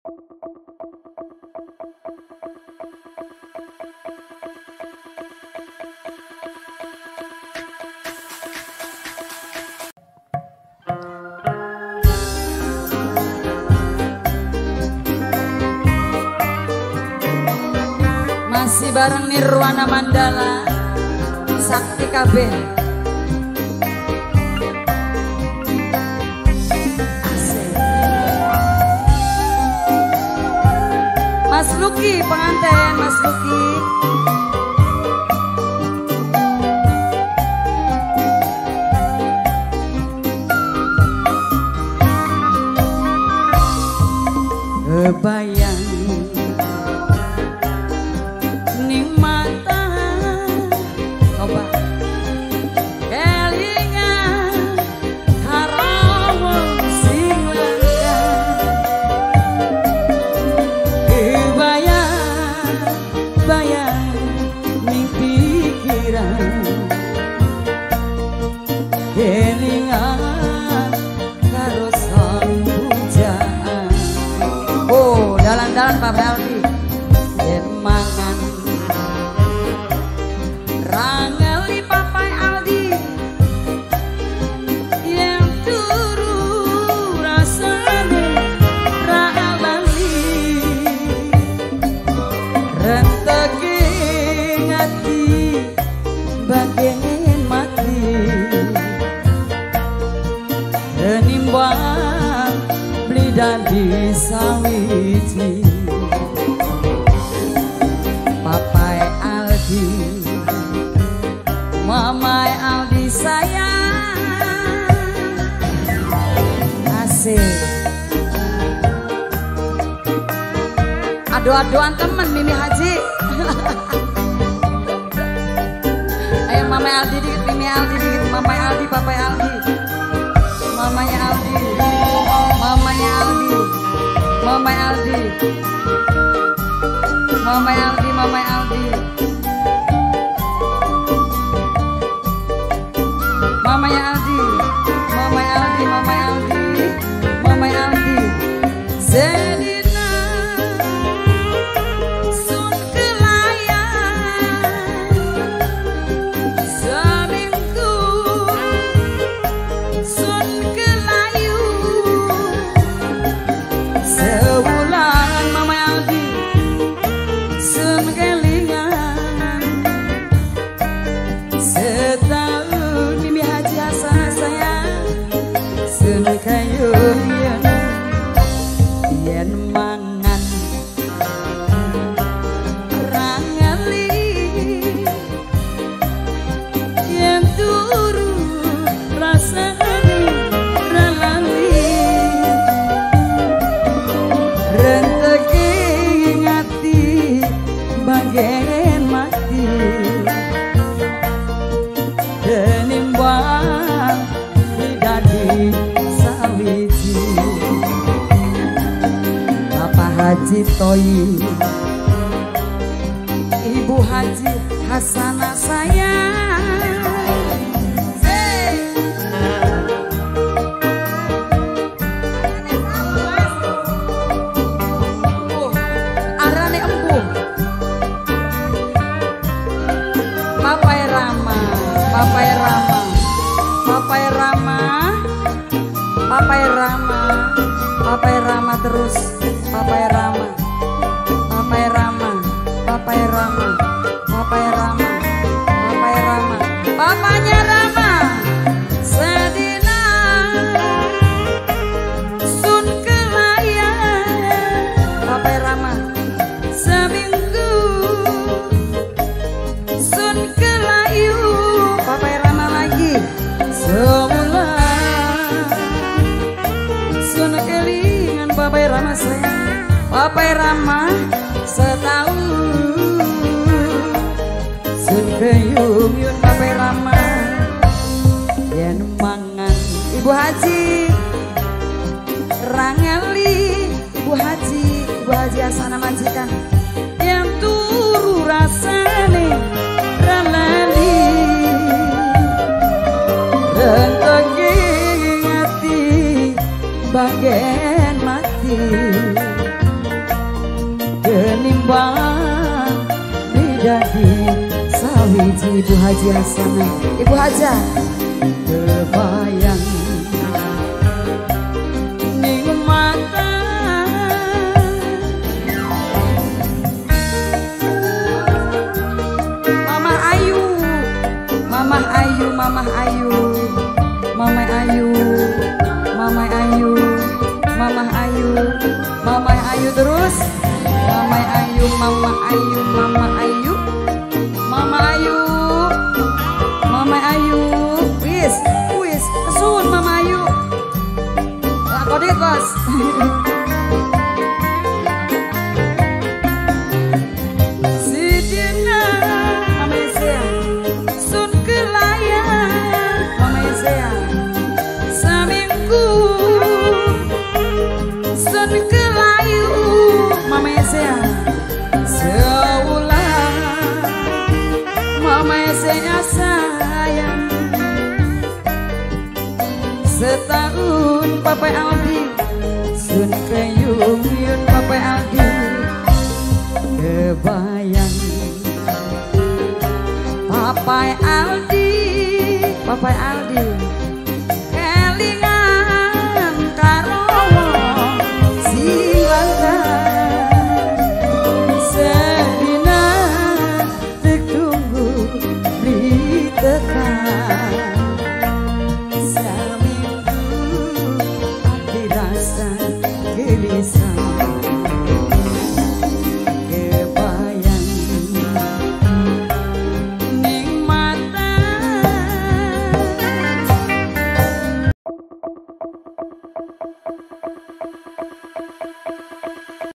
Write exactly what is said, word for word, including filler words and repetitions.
Masih bareng Nirwana Mandala Sakti K B. Asik. Mas Luki pengantin, Mas Luki. Kebayang ning mata coba kelingan karo sing langka kebayang bayang ning pikiran kelingan karo sang pujaan. Oh dalan-dalan Pak Aldi yen mangan rangali Papai Aldi yang turu rasane ra lali renteke ngati bagian mati renimbang beli dadi sawiji Papai Aldi Mamai Aldi sayang asik. Adu-aduan temen Mimi Haji. Ayo Mamai Aldi dikit, Mimi Aldi dikit, Mamai Aldi, Papai Aldi, Mamanya Aldi, Mamanya Aldi, Mamai Aldi, Mamai Aldi, Mamai Aldi. Mamanya Aldi, Mamanya Aldi, Mamanya Aldi, Mamanya Aldi. Sedina sun kelayan seminggu sun kelayu sebulan Mamanya Aldi sun kelingan setahun Mimi Haji Hasan sayang sun kayun yen yen mangan rangali yen turu rasane ralali renteke ngati bagian mati denimbang dadi sawiji Bapak Haji Toyi Ibu Haji Hasanah sayang arane empuh Papai Rama, Papai Rama, Papai Rama, Papai Rama, Papai Rama terus, Papai Rama, Papai Rama, Papai Rama, Papai Rama, Papai Rama, Papanya Rama, sedina sun kelayan, Papai Rama, seminggu sun kelayu, Papai Rama lagi, sebulan sun kelingan Papai Rama sayang, Papai Rama setahun sun keyung-yung Papai Rama yen mangan Ibu Haji rangali Ibu Haji, Ibu Haji Hasanah majikan yang turu rasane ralali renteke ngati bagian mati kembang bidadi sawiji Ibu Haji Hasanah. Ibu Haja kebayang ning mata Mama Ayu, Mama Ayu, Mama Ayu, Mama Ayu, Mama Ayu, Mama Ayu, Mama Ayu terus, Mama Ayu, Mama Ayu, Mama Ayu, Mama Ayu, Mama Ayu, wis, wis, kesun Mama Ayu, lah kode kos. Setahun Papa Aldi sun kayung yun Papa Aldi kebayang Papa Aldi Papa Aldi